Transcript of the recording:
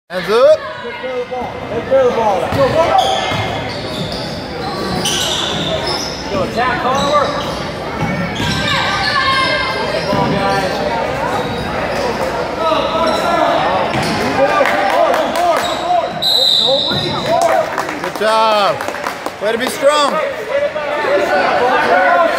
Hands up. Let's throw the ball. Let's throw the ball. Go, go, go. Go attack, Conor. Good ball, guys. Good job. Way to be strong.